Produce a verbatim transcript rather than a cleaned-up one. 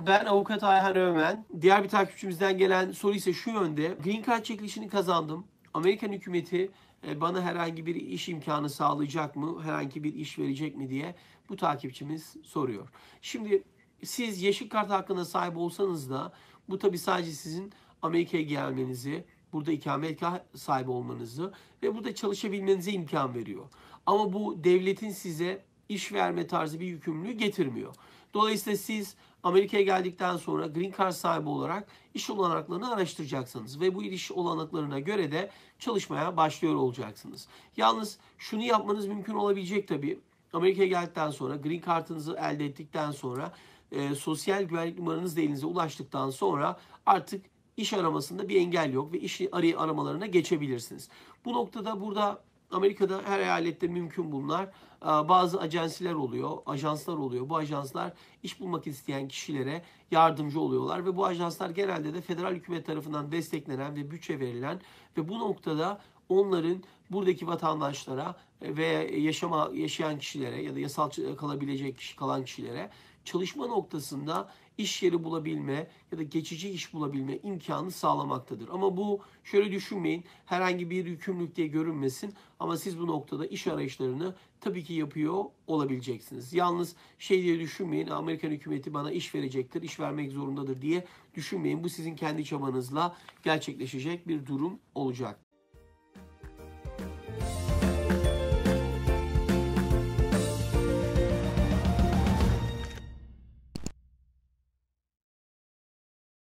Ben avukat Ayhan Öğmen. Diğer bir takipçimizden gelen soru ise şu yönde. Green Card çekilişini kazandım. Amerikan hükümeti e, bana herhangi bir iş imkanı sağlayacak mı? Herhangi bir iş verecek mi diye bu takipçimiz soruyor. Şimdi siz yeşil kart hakkına sahip olsanız da bu tabii sadece sizin Amerika'ya gelmenizi, burada ikametgah sahibi olmanızı ve burada çalışabilmenize imkan veriyor. Ama bu devletin size iş verme tarzı bir yükümlülüğü getirmiyor. Dolayısıyla siz Amerika'ya geldikten sonra Green Card sahibi olarak iş olanaklarını araştıracaksınız ve bu iş olanaklarına göre de çalışmaya başlıyor olacaksınız. Yalnız şunu yapmanız mümkün olabilecek tabii. Amerika'ya geldikten sonra Green Card'ınızı elde ettikten sonra e, sosyal güvenlik numaranız da elinize ulaştıktan sonra artık iş aramasında bir engel yok ve iş arayı aramalarına geçebilirsiniz. Bu noktada burada Amerika'da her eyalette mümkün bunlar. Bazı ajansiler oluyor, ajanslar oluyor. Bu ajanslar iş bulmak isteyen kişilere yardımcı oluyorlar ve bu ajanslar genelde de federal hükümet tarafından desteklenen ve bütçe verilen ve bu noktada onların buradaki vatandaşlara ve yaşama yaşayan kişilere ya da yasal kalabilecek kişi kalan kişilere çalışma noktasında iş yeri bulabilme ya da geçici iş bulabilme imkanı sağlamaktadır. Ama bu şöyle düşünmeyin, herhangi bir yükümlülük diye görünmesin ama siz bu noktada iş arayışlarını tabii ki yapıyor olabileceksiniz. Yalnız şey diye düşünmeyin, Amerikan hükümeti bana iş verecektir, iş vermek zorundadır diye düşünmeyin. Bu sizin kendi çabanızla gerçekleşecek bir durum olacak.